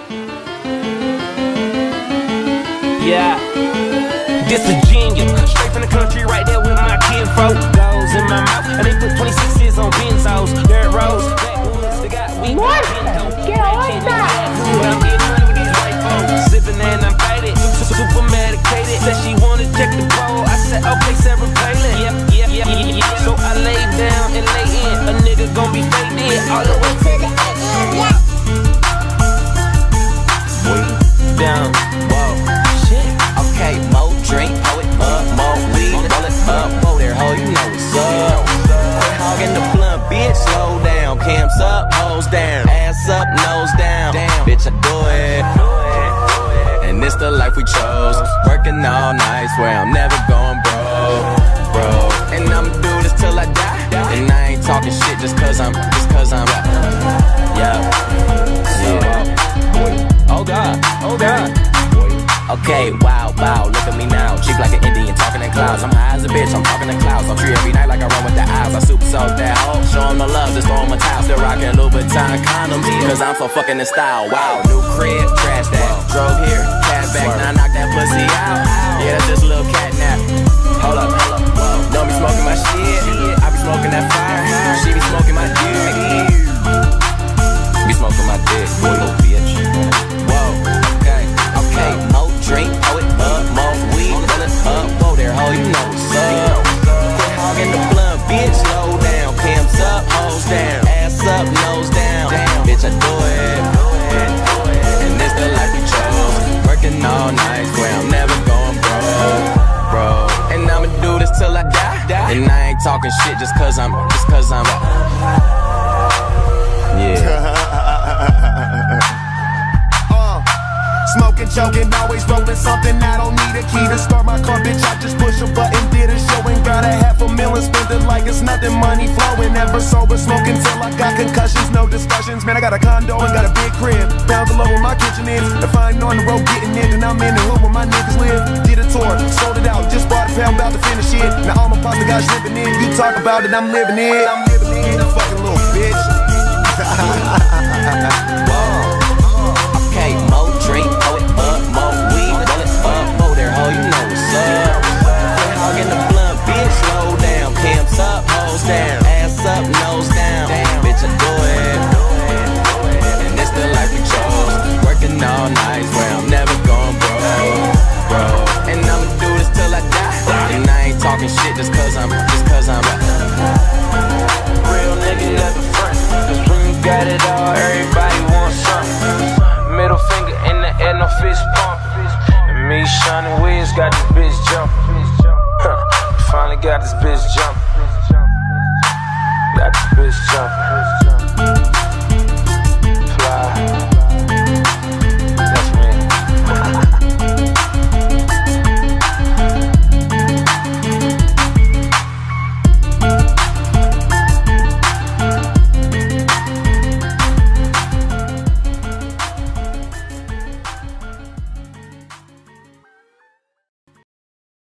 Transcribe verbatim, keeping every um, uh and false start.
Yeah, this Virginia, straight from the country, right there with my kinfolk. Goes in my mouth, and they put twenty-sixes on benzos, dirt roads, backwoods. They got weed, ¿Qué onda? But I'm getting money with these white folks, sipping and I'm faded, super medicated. Said she wanna check the pole. I said okay, Sarah Palin. Yep, yep, yep, yep, yep. So I lay down and lay in. A nigga gon' be faded all the way to the end. Yeah. Way down, whoa. Okay, more drink, pour it up, more weed, roll it up, whoa there, ho, you know what's up. Quit hogging the blunt, bitch, slow down. Cams up, hoes down, ass up, nose down. Damn, bitch, I do it. And it's the life we chose. Working all night, swear I'm never going broke, bro. And I'ma do this till I die. And I ain't talking shit just cause I'm, just cause I'm, yeah, yeah. Oh God, oh God. Okay, wow, wow, look at me now. Cheek like an Indian, talking in clouds. I'm high as a bitch, I'm talking in clouds. I'm tree every night like I run with the eyes. I super soak that hoe, show 'em the love, just throw 'em a towel. Still rockin' Louboutin condoms, cause I'm so fucking in style. Wow, new crib, trash that. Drove here, cash back, now I knock that pussy out. Yeah, that's just a little cat nap. Hold up, hold up, whoa. Don't be smoking my shit, I be smoking that fire. She be smoking my dick, be smoking my dick, boy, little bitch. Whoa, okay, okay, more drink, pour it up, more weed, roll it up, whoa there, ho, you know what's up. Quit hogging the blunt, bitch, slow down. Cams up, hoes down, ass up, nose down. Damn, bitch, I do it. And this the life we chose. Working all night, swear I'm never going broke, bro. And I'ma do this till I die. And I ain't talking shit just cause I'm, just cause I'm, yeah. Smoking, joking, always rolling something. I don't need a key to start my car, bitch. I just push a button, did a show and got a half a million. Spend it like it's nothing, money flowing. Never sober, smoking till I got concussions. No discussions, man. I got a condo and got a big crib. Pounds alone where my kitchen is. If I ain't on the road getting in, then I'm in the hood where my niggas live. Did a tour, sold it out, just bought a pound, about to finish it. Now all my pasta got slipping in. You talk about it, I'm living it. I'm living it, you fucking little bitch. Okay, more drink, pour it up, more weed, roll it up, whoa there, ho, you know what's up. Quit hogging the blunt, bitch, slow down. Cams up, hoes down, ass up, nose down. Damn, bitch, I do it. And it's the life we chose. Working all night, where I'm never going broke, bro. And I'ma do this till I die. And I ain't talking shit just cause I'm, just cause I'm Real nigga never front, cause when you got it all, everybody wants something. Middle finger in the air, no fist pump. And me, Shawnee Wiz, got this bitch jumping. Finally got this bitch jumping.